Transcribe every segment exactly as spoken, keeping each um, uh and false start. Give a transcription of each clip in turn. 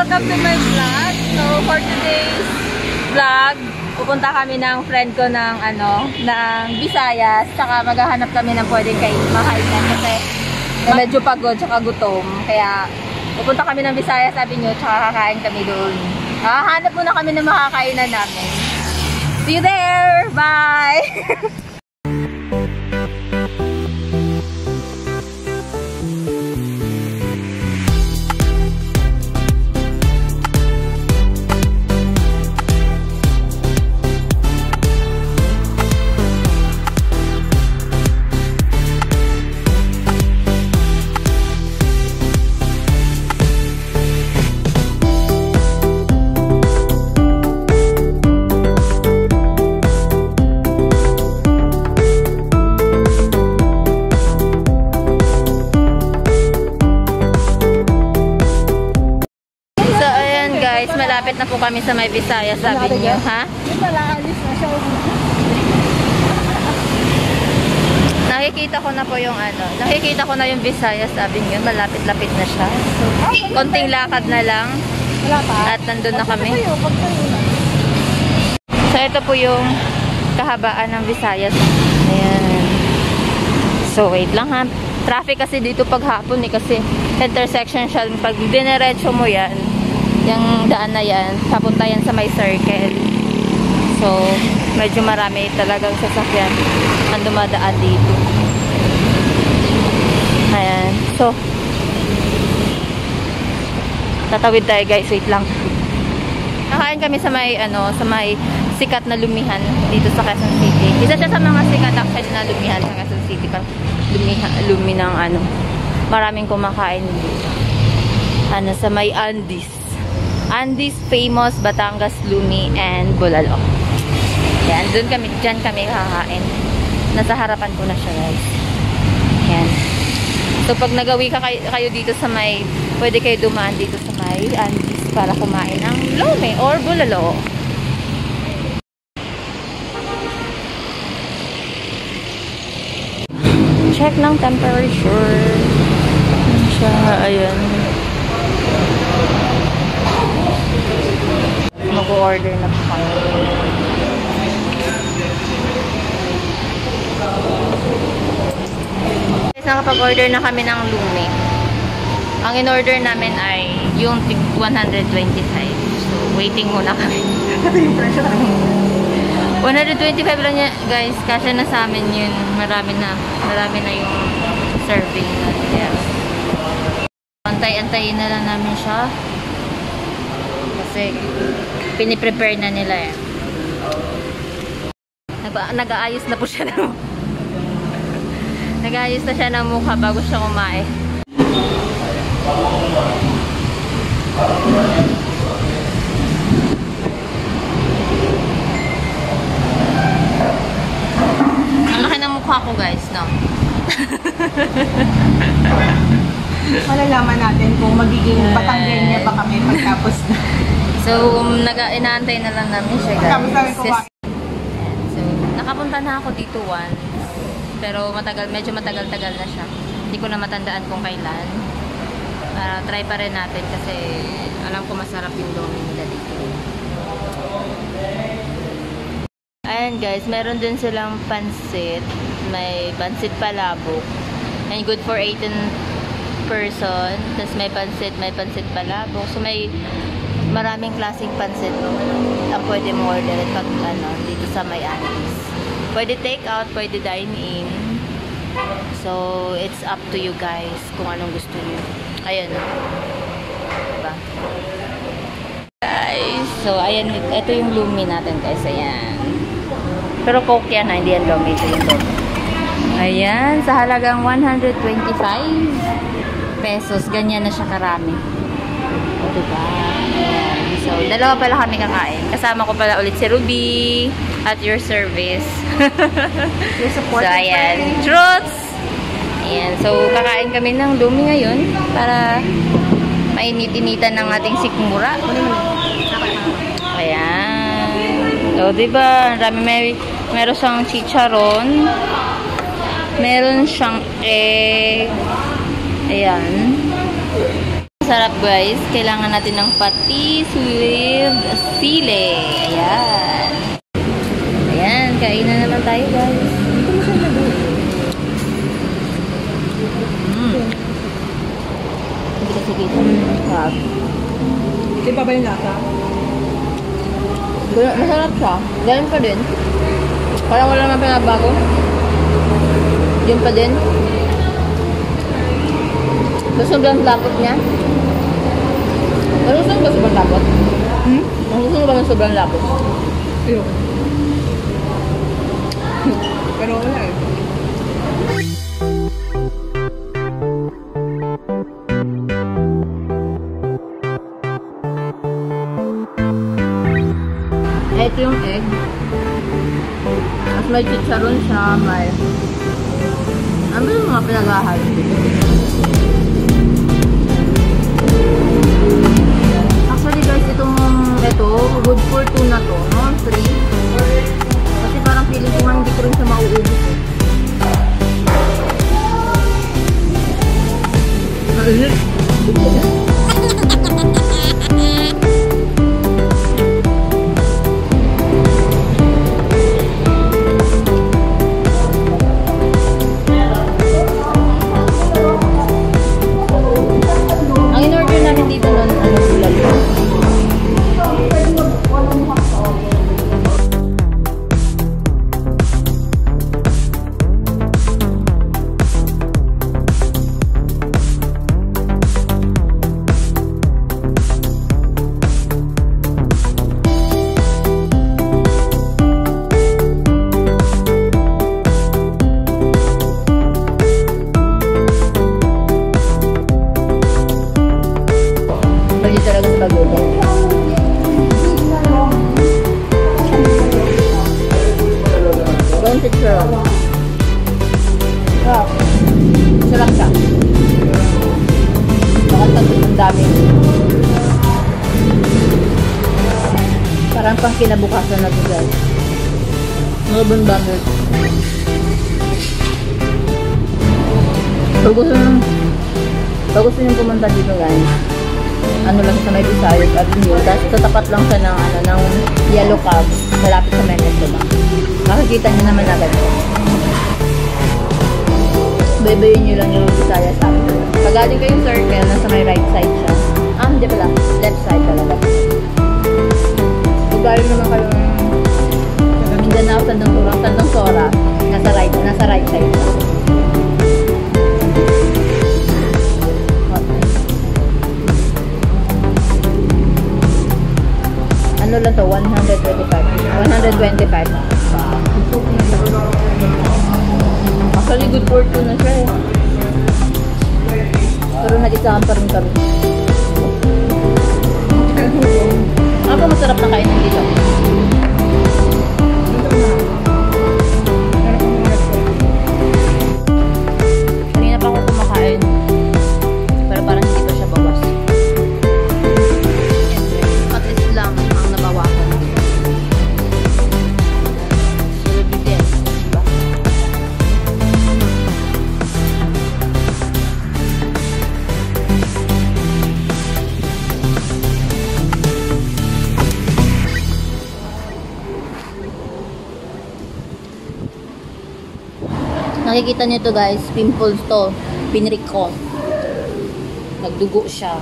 welcome to my vlog. So, for today's vlog, pupunta kami ng friend ko ng, ano, ng Visayas. Tsaka maghahanap kami ng pwedeng kayo makainan kasi medyo pagod tsaka gutom. Kaya, pupunta kami ng Visayas, sabi nyo, tsaka kakain kami doon. Hahanap muna kami ng makakainan namin. See you there! Bye! Malapit na po kami sa may Visayas, sabi niyo, ha? Nakikita ko na po yung ano, nakikita ko na yung Visayas, sabi niyo, malapit-lapit na siya. So, konting lakad na lang. At nandun na kami. So, ito po yung kahabaan ng Visayas. Ayan. So, wait lang ha. Traffic kasi dito paghapon eh, kasi intersection siya. Pag dinerecho mo yan, yung daan na yan, papunta yan sa may circle. So, medyo marami talagang sasakyan ang dumadaan dito. Ayan. So, tatawid tayo guys. Wait lang. Nakain kami sa may, ano, sa may sikat na lumihan dito sa Quezon City. Isa siya sa mga sikat actually na lumihan sa Quezon City. Lumihan, lumi ng ano. Maraming kumakain dito. Ano, sa may Andes. Andes famous Batangas Lumi and Bulalo. Yan, doon kami, dyan kami kakain. Nasa harapan ko na siya guys. Yan. So pag nagawi ka kayo, kayo dito sa may, pwede kayo dumaan dito sa may Andes para kumain ng Lumi or Bulalo. Check ng temperature. Yan siya, ayan. Mag-order na po kami. Nakapag-order na kami ng Lumi. Ang in-order namin ay yung one twenty-five. So, waiting muna kami. one twenty-five lang niya, guys. Kasi na sa amin yun. Marami na. Marami na yung serving. Yes. Antay-antayin na lang namin siya. Kasi piniprepare na nila eh. Nag-aayos na po siya ng nag-aayos na siya ng mukha bago siya kumain. Ang laki ng mukha ko guys, no? Malalaman natin kung magiging Batanggenya pa kami pagtapos na. So, um, inaantay na lang namin siya guys. Yes. So, nakapunta na ako dito once. Pero matagal, medyo matagal-tagal na siya. Hindi ko na matandaan kung kailan. Uh, try pa rin natin kasi alam ko masarap yung Lumi nila dito. Ayan guys, meron din silang pansit. May pansit palabok. And good for eighteen person. Tapos may pansit, may pansit palabok. So may maraming klaseng pansit ang pwede mo order pag ano, dito sa may Andes. Pwede take out, pwede dine in. So, it's up to you guys kung anong gusto niyo. Ayan. Diba? Guys, so ayan, ito yung Lumi natin guys. Ayan. Pero Coke yan ha, hindi yan Lumi. Ito yung Lumi. Ayan, sa halagang one twenty-five pesos. Ganyan na siya karami. O, diba? Ayan. So, dalawa pala kami kakain. Kasama ko pala ulit si Ruby at your service. Your support. So, ayan. Truths! Ayan. So, kakain kami ng Lumi ngayon para mainit-initan ng ating sikmura. Ayan. So, diba? Marami, may, meron siyang chicharon. Meron siyang egg. Ayan. Sarap guys. Kailangan natin ng patis with sili. Ayan. Ayan. Kain na naman tayo guys. Mm. Hindi kasi kita. Sarap. Di ba ba yung lasa? Masarap siya. Ganun pa din. Parang wala naman pinabago. Yun pa din. So, sobrang lapot niya. Malusong ba sobrang lapot? Hmm? Malusong ba ng sobrang lapot? Ayun. Pero wala eh. Ito yung egg. Mas may chicharon siya, may... Ano yung mga pinag-ahal? Actually guys, itong... Ito, good for two na to, no? Three. Kasi parang feeling ko nga hindi ko rin siya mauubos eh. Sarap. Sarap siya. Bakit ang dami. Parang pang kinabukasan na ito guys. Malabon banget. Pag gusto nyo, pag gusto nyo pumunta dito guys, ano lang sa may Visayas Avenue, tapos sa tapat lang siya ng, ano, ng Yellow Cab, malapit sa Menes, diba? Makikita nyo naman agad. Baybayin nyo lang yung Visayas Avenue. Pag galing kayong circle, nasa may right side siya. Ah, hindi pala. Left side talaga. Pag galing naman kayo ng Mindanao, Tandang Turang, Tandang Sora, nasa right, nasa right side siya. Ano lang to? one twenty-five. one twenty-five. Actually, good for two na siya eh. Pero nag-isahan pa rin kami. Ano pa masarap na kainan dito? Kanina pa ako kumakain. Pero parang hindi pa siya bawas. At least lang ang nabawasan. Sulit din, diba? Nakikita niyo to guys, pimples to. Pinrik ko. Nagdugo siya.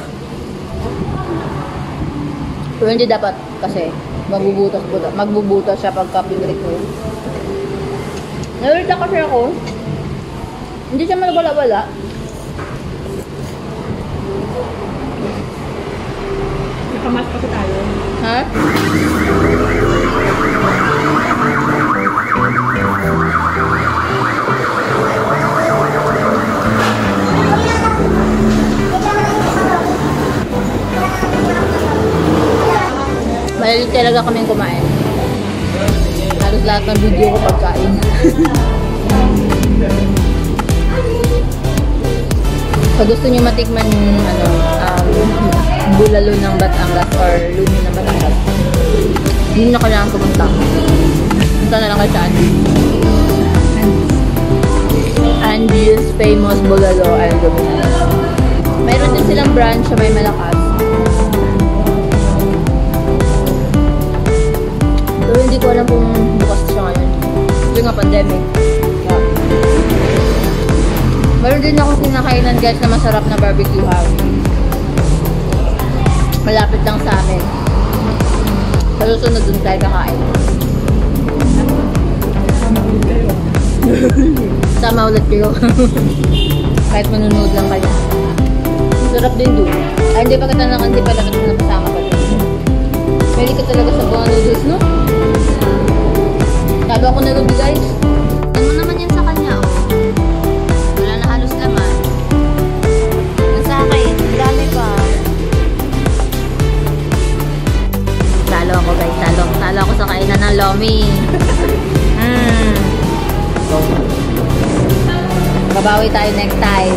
Pero hindi dapat kasi magbubutas magbubutas siya pagka pinrik ko. Nalilita kasi ako. Hindi siya malawala-wala. Nakamas pa tayo. Ha? Mahilig talaga kaming kumain. Halos lahat ng video ko pagkain. Pag gusto nyo matikman yung ano, um, bulalo ng Batangas or lumi ng Batangas, hindi na kailangan pumunta. Punta na lang kayo sa Andy's. Andy's famous bulalo and lumi. Mayroon din silang branch sa may Malakas. Pero hindi ko alam kung bukas siya ngayon. Kasi nga pandemic. Yeah. Mayroon din akong kinakainan guys na masarap na barbecue house. Malapit lang sa amin. Sa susunod dun tayo kakain. Sama ulit kayo. Kahit manunood lang kayo. Sarap din doon. Ay, hindi pa kita na, hindi pala kita napasama pa doon. Pwede ka talaga sa buong noodles, no? Talo ako na ruby, guys. Ano naman yan sa kanya, oh? Wala na halos laman. Yung sa akin, dami pa. Talo ako, guys. Talo, talo ako sa kainan ng Lomi. Hmm. Babawi tayo next time.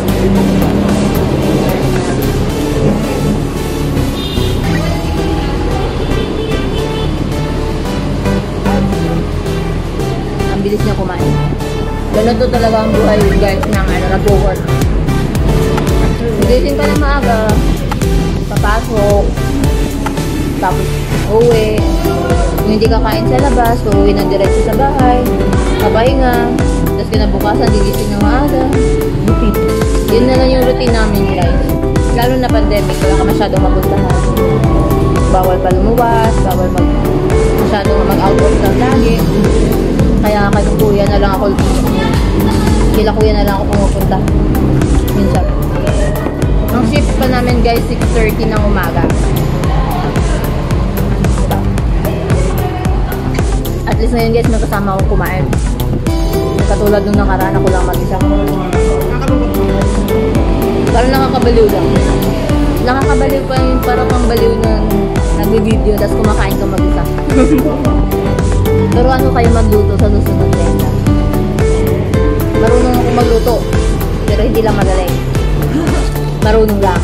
Ang bilis niya kumain. Ganun to talaga ang buhay guys ng ano, nag-work. Gising ka na maaga. Papasok. Tapos uwi. Kung hindi kakain sa labas, uuwi na diretso sa bahay. Papahinga. Tapos kinabukasan, gigising ng maaga. Routine. Yun na lang yung routine namin guys. Lalo na pandemic, wala ka masyadong mapuntahan. Bawal pa lumuwas, bawal mag masyadong mag-out of town lagi. Kaya kay kuya na lang ako, kila kuya na lang ako pumupunta. Minsan. Ang shift pa namin guys, six thirty ng umaga. At least ngayon guys, may kasama akong kumain. Katulad nung nakaraan ako lang mag-isa. Parang nakakabaliw lang. Nakakabaliw pa yung parang kang baliw na nag-video tapos kumakain ka mag-isa. Pero ano kayo magluto sa susunod na? Marunong ako magluto. Pero hindi lang magaling. Marunong lang.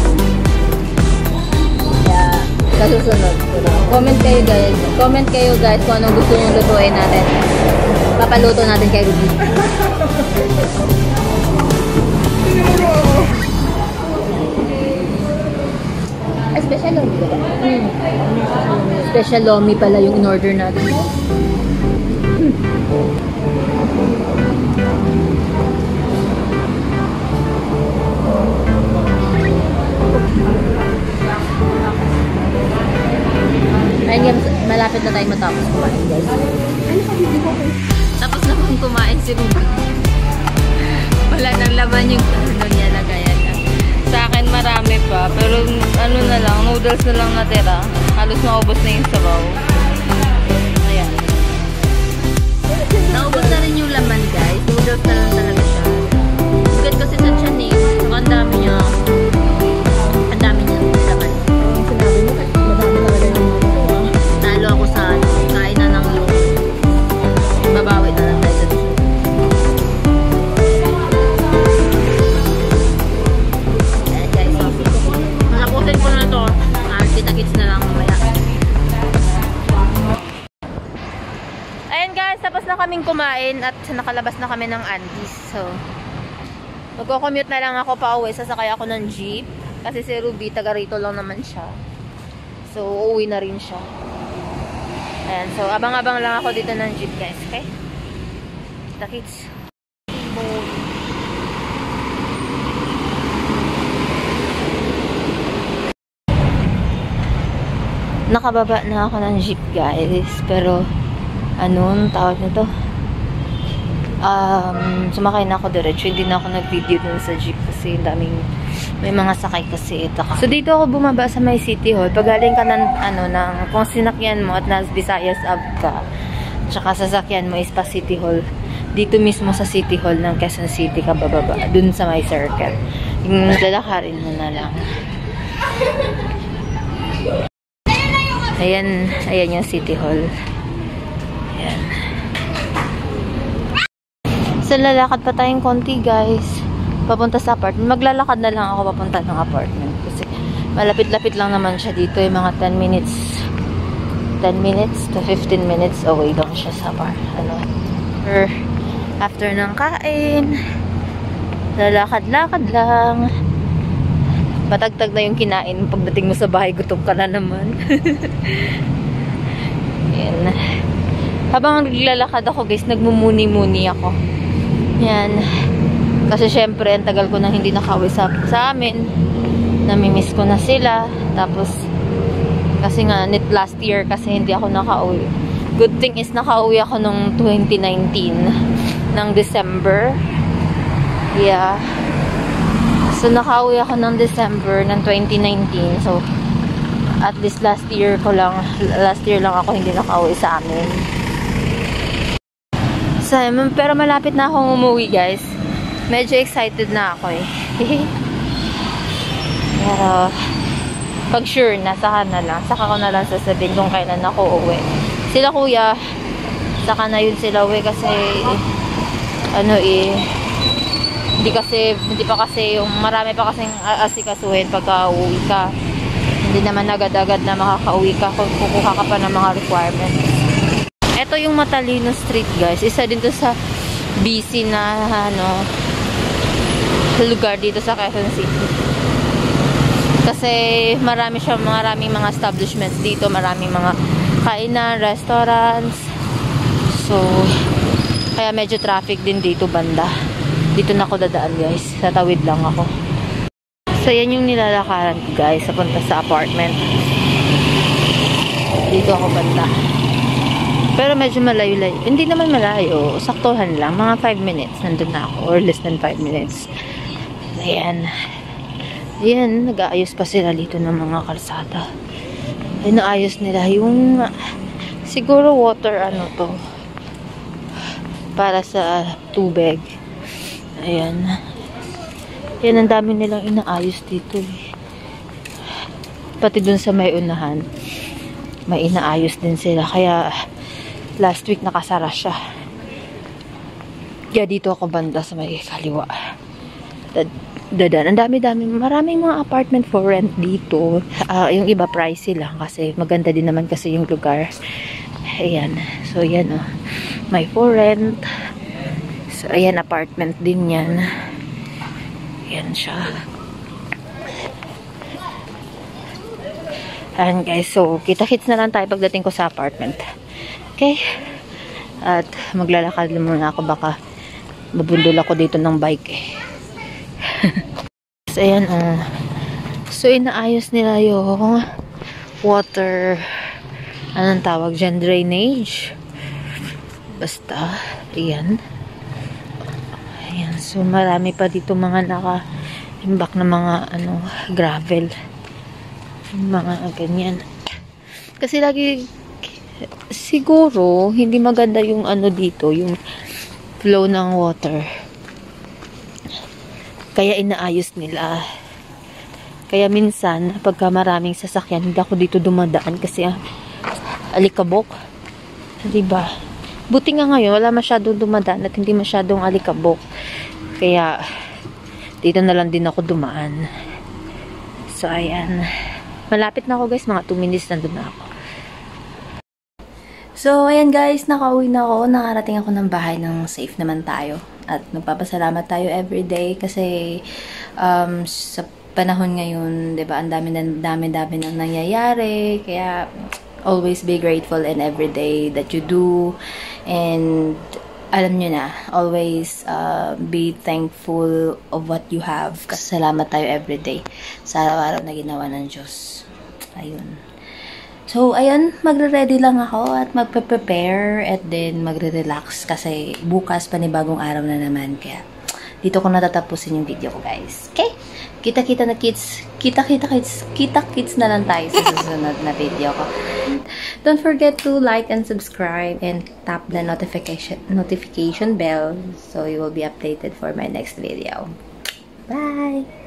Kaya sa susunod. Comment kayo guys. Comment kayo guys kung anong gusto nyo lutuin natin. Papaluto natin kay Ruby. Ah, special lomi ba? Hmm. Special lomi pala yung in-order natin. Hmm. Ayun, malapit na tayo matapos kumain guys. Tapos na kung kumain si Ruby. Wala nang laman yung ano niya, lagayan na. Sa akin marami pa, pero ano na lang, noodles na lang natira. Halos maubos na yung sabaw. Ayan. Naubos na rin yung laman guys. Noodles na lang talaga siya. Bukat kasi sa tiyan eh. Saka ang dami niya. Ang dami niya laman. Sinabi mo, madami talaga yung talo ako sa kain na ng low. Babawi na lang tayo dito. Ayan guys. Matapusin ko na ito. Ah, kita-kits na lang mamaya. Ayan guys, tapos na kaming kumain at nakalabas na kami ng Andes. So, magko-commute na lang ako pa uwi. Sasakay ako ng jeep. Kasi si Ruby, taga rito lang naman siya. So, uuwi na rin siya. Ayan, so abang-abang lang ako dito ng jeep guys, okay? The kids. Nakababa na ako ng jeep guys, pero anong tawag nito? Um, sumakay na ako diretso, hindi na ako nag-video dun sa jeep kasi daming may mga sakay kasi ito. So dito ako bumaba sa may City Hall. Pag galing ka ng ano ng kung sinakyan mo at nas Visayas Ab ka, tsaka sasakyan mo is pa City Hall. Dito mismo sa City Hall ng Quezon City ka bababa, dun sa may circle. Yung lalakarin mo na lang. Ayan, ayan yung City Hall. Ayan. So lalakad pa tayong konti guys. Papunta sa apartment. Maglalakad na lang ako papunta ng apartment. Kasi malapit-lapit lang naman siya dito. Yung mga ten minutes. ten minutes to fifteen minutes away lang siya sa bar. Ano. Or after ng kain. Lalakad-lakad lang. matagtag na yung kinain. Pagdating mo sa bahay, gutom ka na naman. Yan. Habang naglalakad ako guys, nagmumuni-muni ako. Yan. Kasi syempre, ang tagal ko nang hindi nakauwi sa, sa amin. Namimiss ko na sila. Tapos, kasi nga, net last year kasi hindi ako nakauwi. Good thing is, nakauwi ako nung twenty nineteen. Ng December. Yeah. So, nakauwi ako ng December ng twenty nineteen. So, at least last year ko lang, last year lang ako hindi nakauwi sa amin. So, pero malapit na akong umuwi, guys. Medyo excited na ako eh. Pero, pag sure na, saka na lang. Saka ko na lang sasabihin kung kailan ako uwi. Sila kuya, saka na yun sila uwi kasi, ano eh, hindi kasi, hindi pa kasi, yung marami pa kasing asikasuhin pagka uwi ka. Hindi naman agad-agad na makaka-uwi ka kung kukuha ka pa ng mga requirements. Ito yung Matalino Street, guys. Isa din to sa busy na, ano, lugar dito sa Quezon City. Kasi marami siya, maraming mga establishments dito, maraming mga kainan, restaurants. So, kaya medyo traffic din dito banda. Dito na ako dadaan, guys. Sa tawid lang ako. So, yan yung nilalakaran ko, guys, papunta sa apartment. Dito ako banda. Pero medyo malayo-layo. Hindi naman malayo. Saktuhan lang. Mga five minutes. Nandun na ako. Or less than five minutes. Ayan. Ayan. Nag-aayos pa sila dito ng mga kalsada. Ayan, naayos nila yung siguro water ano to. Para sa tubig. Ayan. Ayan, ang dami nilang inaayos dito eh. Pati dun sa may unahan. May inaayos din sila. Kaya last week nakasara siya. Kaya dito ako banda sa may kaliwa. Dadan. Ang dami-dami. Maraming mga apartment for rent dito. Uh, yung iba pricey lang kasi maganda din naman kasi yung lugar. Ayan. So, yan o. Oh. May for rent. So, ayan. Apartment din yan. Ayan siya. Ayan guys. So, kita-kits na lang tayo pagdating ko sa apartment. Okay? At maglalakad muna ako. Baka mabundol ako dito ng bike eh. So, ayan, uh, so, inaayos nila yung water, anong tawag dyan, drainage. Basta, ayan. Ayan, so, marami pa dito mga naka-imbak na mga, ano, gravel. Mga ganyan. Kasi lagi, siguro, hindi maganda yung, ano, dito, yung flow ng water. Kaya inaayos nila. Kaya minsan, pagka maraming sasakyan, hindi ako dito dumadaan kasi ah, alikabok. Diba? Buti nga ngayon, wala masyadong dumadaan at hindi masyadong alikabok. Kaya, dito na lang din ako dumaan. So, ayan. Malapit na ako guys. Mga two minutes nandun na ako. So, ayan guys. Nakauwi na ako. Nakarating ako ng bahay ng safe naman tayo. At nagpapasalamat tayo everyday kasi um, sa panahon ngayon, diba, ang dami-dami nang nangyayari. Kaya, always be grateful in everyday that you do. And, alam nyo na, always uh, be thankful of what you have. Kasi salamat tayo everyday sa araw-araw na ginawa ng Diyos. Ayun. So, ayun, magre-ready lang ako at magpe-prepare at then magre-relax kasi bukas panibagong araw na naman. Kaya, dito ko natatapusin yung video ko, guys. Okay? Kita-kita na kids. Kita-kita kids. Kita-kids na lang tayo sa susunod na video ko. Don't forget to like and subscribe and tap the notification notification bell so you will be updated for my next video. Bye!